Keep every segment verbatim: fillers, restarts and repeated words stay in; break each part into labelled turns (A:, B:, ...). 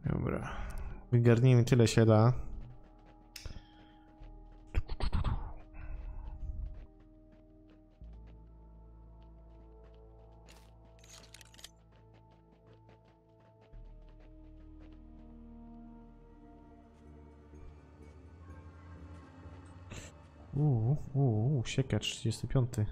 A: Dobra. Wygarnijmy tyle się da. Uuu, uuu, siekacz trzydziesty piąty.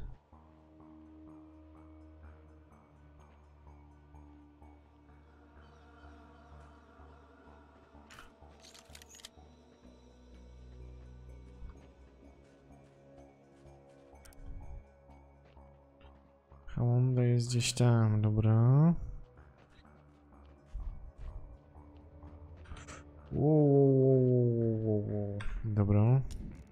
A: Honda jest gdzieś tam, dobra. Uuu, dobra.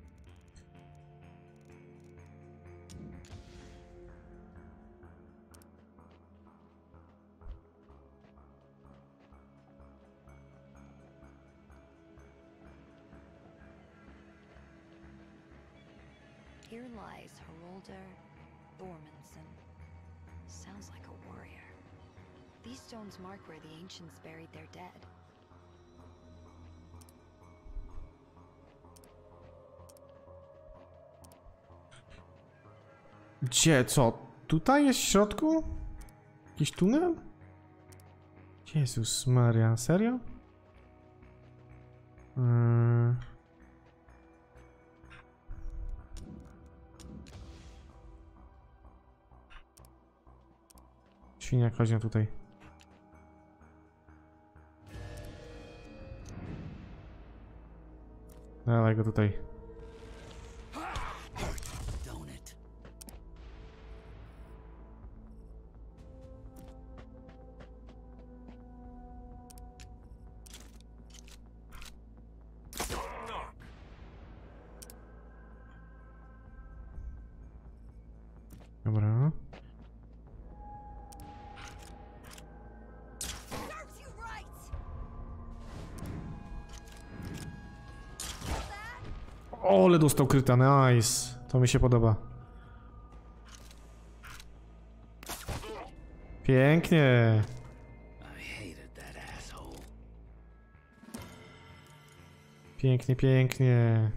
B: Here lies Harolder Thormundson. Sounds like a warrior. These stones mark where the ancients buried their dead.
A: Gdzie? Co? Tutaj jest w środku? Jakiś tunel? Jezus Maria, serio? Hmm. Świniak, chodź na tutaj. Dawaj go tutaj. Dobra. O, ale dostał kryta, nice. To mi się podoba. Pięknie. Pięknie, pięknie.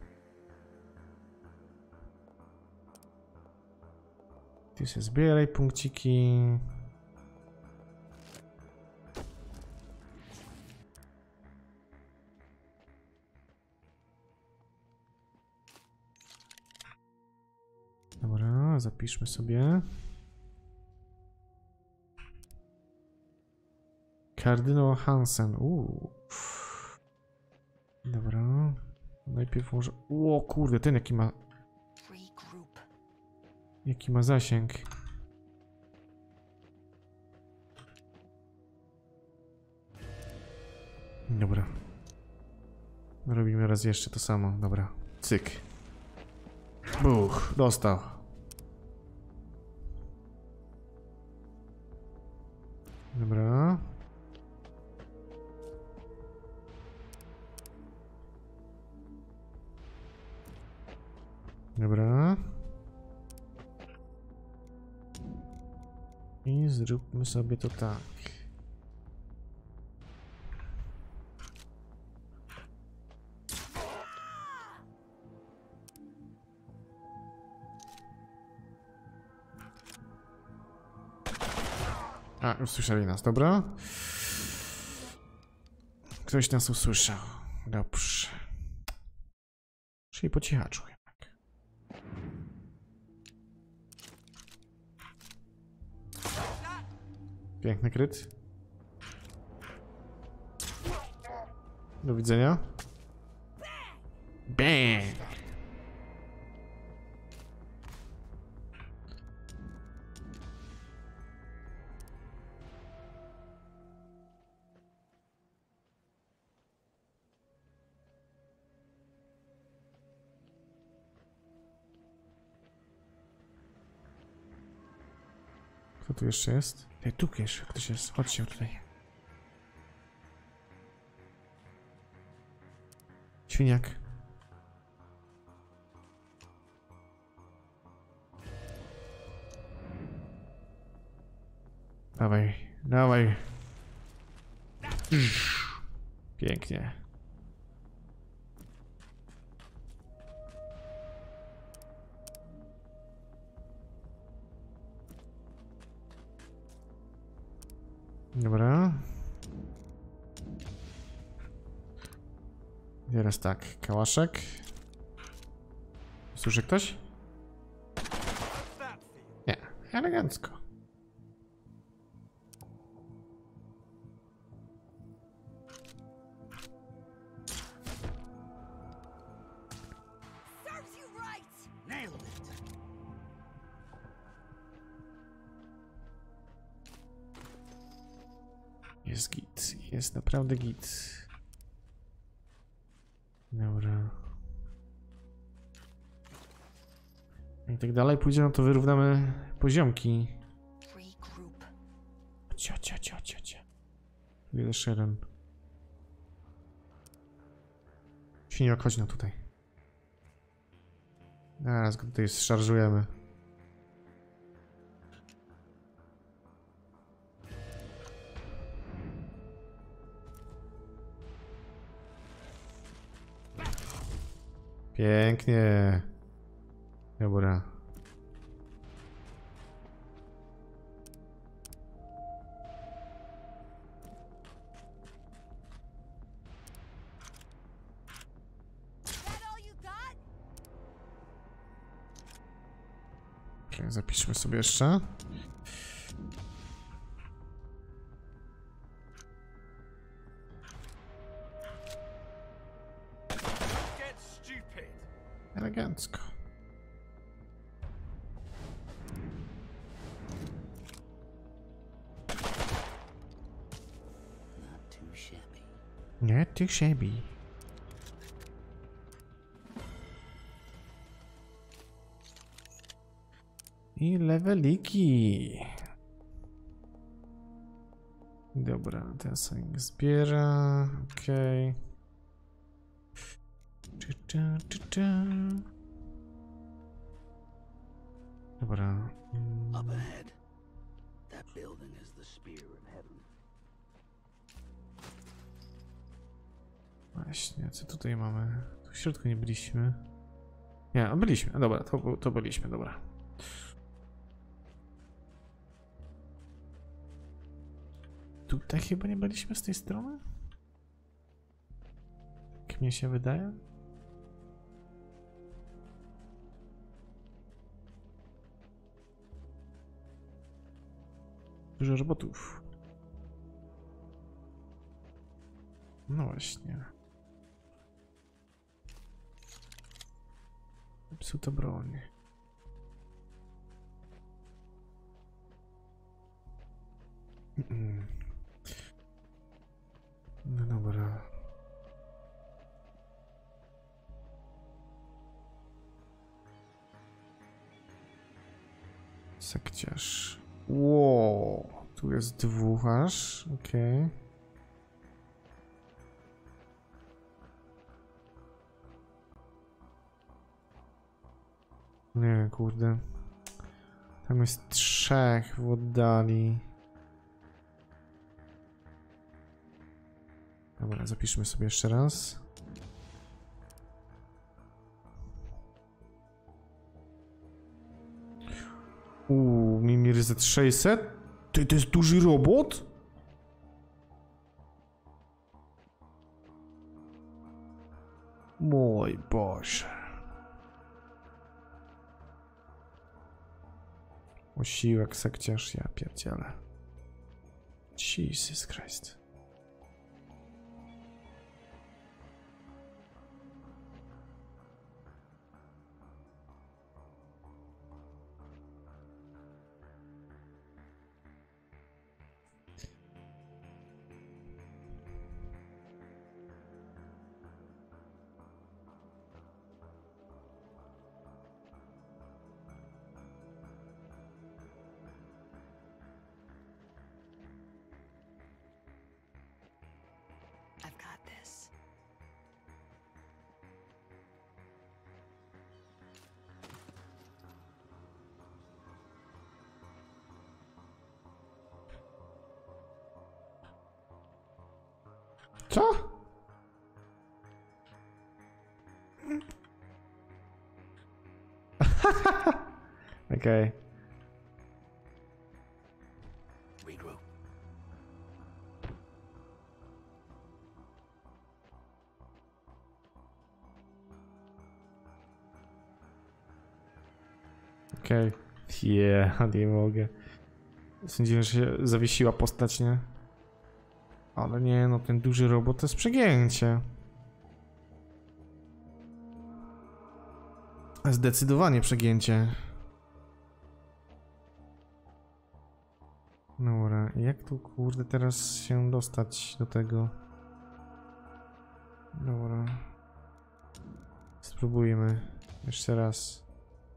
A: Ty się zbieraj punkciki. Dobra, zapiszmy sobie. Kardynał Hansen. Uuu. Dobra. Najpierw może... O kurde, ten jaki ma... Jaki ma zasięg. Dobra. Robimy raz jeszcze to samo. Dobra. Cyk. Buch. Dostał. Dobra. Dobra. I zróbmy sobie to tak. A, usłyszeli nas, dobra? Ktoś nas usłyszał. Dobrze. Czyli po cichaczu jednak. Piękny kryt. Do widzenia. Bang! Kto tu jeszcze jest? Ej, tu jeszcze ktoś jest. Chodźcie tutaj. Świniak. Dawaj, dawaj. Pięknie. Dobra. Teraz tak, kałaszek. Słyszy ktoś? Nie, elegancko. Jest git, jest naprawdę git. Dobra. I tak dalej pójdzie, no to wyrównamy poziomki. Cio, cio, cio, cio, cio. Jeszcze jeden. Świniok, chodź no tutaj. Zaraz go tutaj zszarżujemy. Pięknie. Dobra. Okay, zapiszmy sobie jeszcze. Elegancko. Nie, too shabby. I leveliki. Dobra, ten sobie zbiera. Okej. Okay. Czy, czy, czy, czy. Dobra.
C: Up ahead. That building is the spear of heaven.
A: Właśnie, co tutaj mamy? Tu w środku nie byliśmy. Nie, a byliśmy. A dobra, to, to byliśmy, dobra. Tutaj chyba nie byliśmy z tej strony? Jak mnie się wydaje? Dużo robotów. No właśnie. Zepsuta broń. Mm-mm. No dobra. Sekciarz. Wow, tu jest dwóch aż, okej. Okay. Nie, kurde. Tam jest trzech w oddali. Dobra, zapiszmy sobie jeszcze raz. Uuu, Mimir Z sześćset? Ty, to jest duży robot? Mój Boże. Osiłek, sekciarz, ja pierdzielę. Jesus Christ. Okej.
C: Regroup.
A: Okej. Yeah, nie mogę. Sądziłem, że się zawiesiła postać, nie? Ale nie, no ten duży robot to jest przegięcie. Zdecydowanie przegięcie. Dobra, jak tu kurde teraz się dostać do tego? Dobra. Spróbujmy. Jeszcze raz.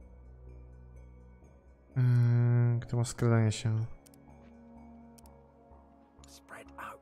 A: Yy, kto ma skradanie się?
C: Spread out.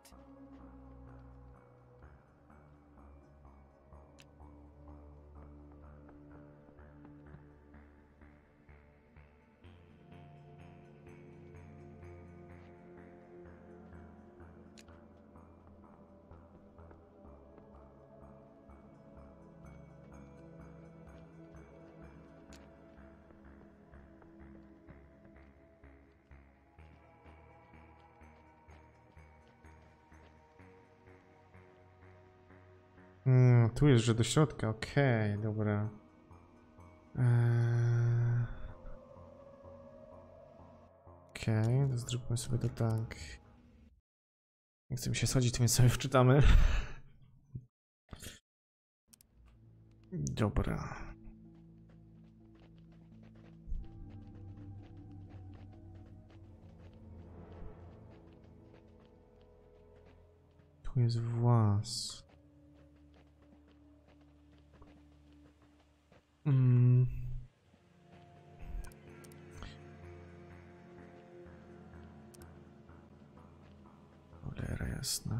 A: Mm, tu jest, że do środka, okej, okay, dobra. Eee... Okej, okay, to zróbmy sobie to tak. Nie chcę mi się schodzić, to więc sobie wczytamy. Dobra. Tu jest włas. Mm. Cholera jasna.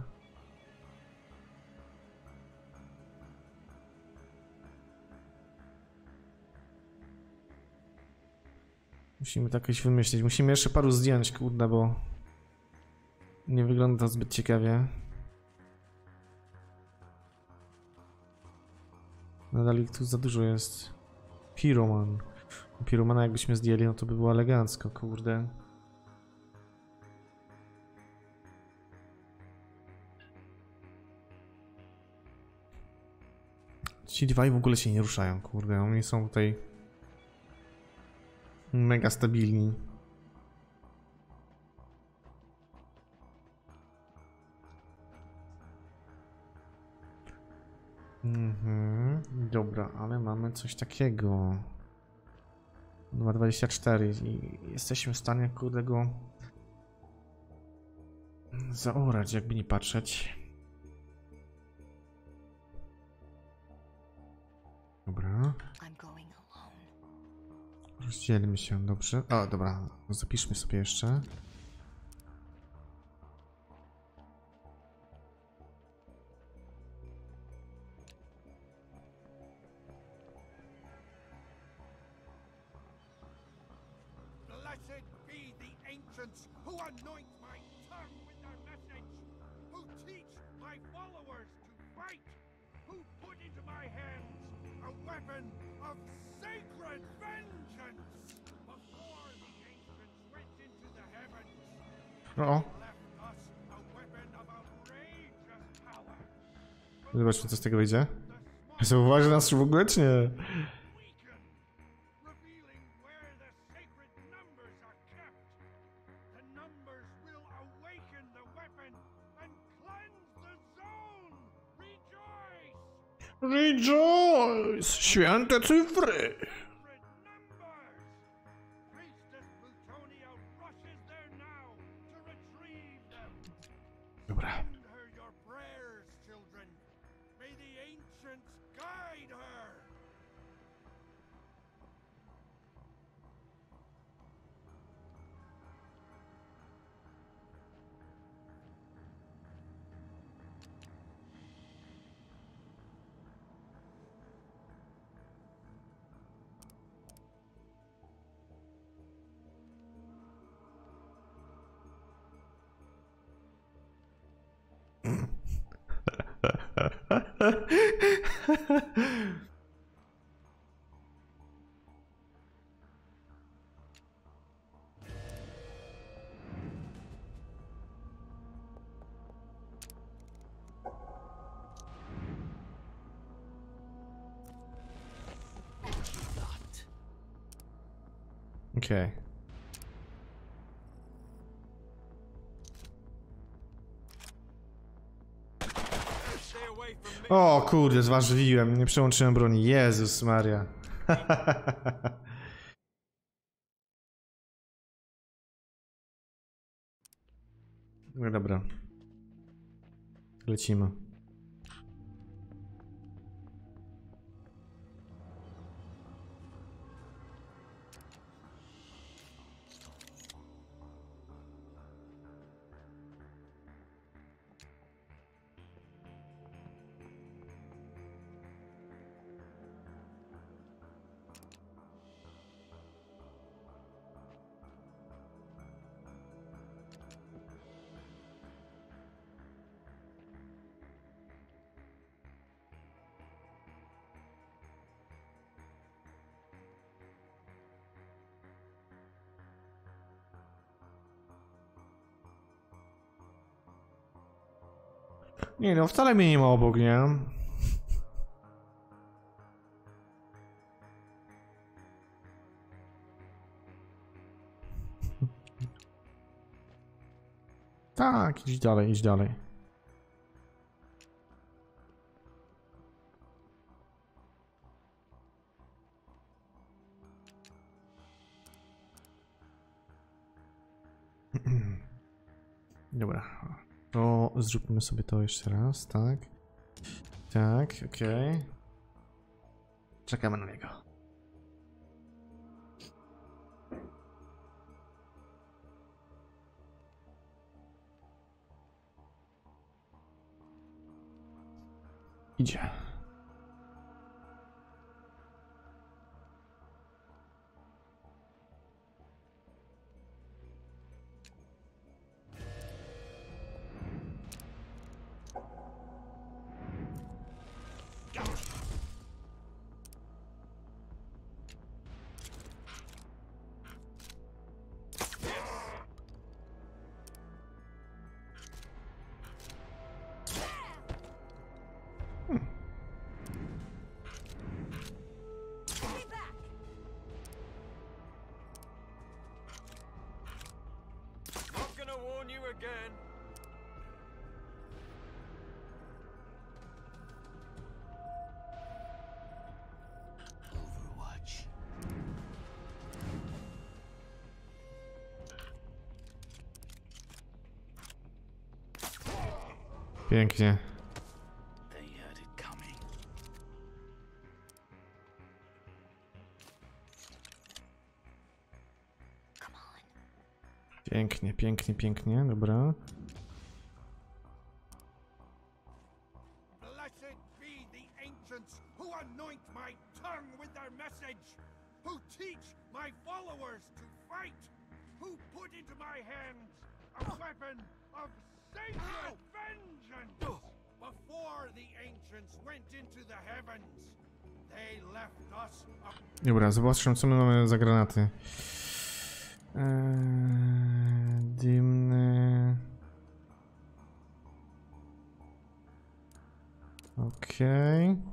A: Musimy to jakoś wymyślić. Musimy jeszcze paru zdjąć, kurde, bo nie wygląda to zbyt ciekawie. Nadal ich tu za dużo jest. Pyroman. Pyromana jakbyśmy zdjęli, no to by było elegancko, kurde. Ci dwaj w ogóle się nie ruszają, kurde. Oni są tutaj mega stabilni. Mhm, dobra, ale mamy coś takiego. dwa dwadzieścia cztery i jesteśmy w stanie, kurde, go zaorać, jakby nie patrzeć. Dobra. Rozdzielmy się, dobrze. O, dobra, zapiszmy sobie jeszcze.
D: Who anoint my tongue with their message, who teach my followers to fight, who put into my hands a weapon of sacred vengeance. Before the ancients went into the heavens,
A: O,
D: they left us a weapon of outrageous power.
A: zobaczmy, co z tego wyjdzie. Zauważy nas w ogóle, czy nie? Rejoice! Święte cyfry! Dobra. Okej. O kurde, zważywiłem, nie przełączyłem broni. Jezus Maria. No dobra. Lecimy. Nie no, wcale mnie nie ma obok, nie? Tak, idź dalej, idź dalej. Dobra. To zróbmy sobie to jeszcze raz, tak? Tak, okej. Okay. Czekamy na niego. Idzie.
C: Overwatch.
A: Pięknie.
C: They had it coming.
B: Come on.
A: Pięknie, pięknie, pięknie, dobra.
D: Blessed be the ancients who anoint my tongue with their message, who teach my followers to fight, who put into my hands a weapon of sacred vengeance. Before the ancients went into the heavens, they left us a
A: Dobra, zobaczmy co my mamy za granaty. Eee, dymny. Okej. Okay.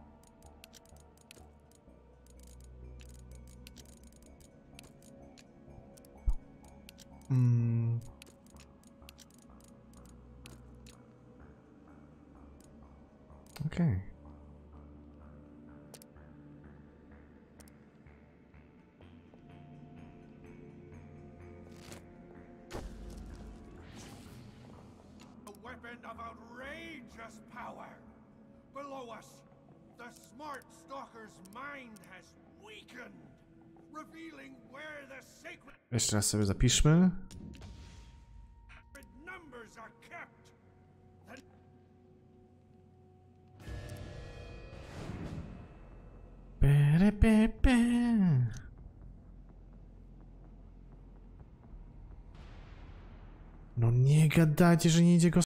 A: Mm. Okej. Okay.
D: weapon of outrageous power. Below us, the smart stalker's mind has weakened, revealing where the sacred
A: Jeszcze raz sobie zapiszmy.
D: numbers are kept. The
A: Pere, pe, pe. No nie gadajcie, że nie idzie go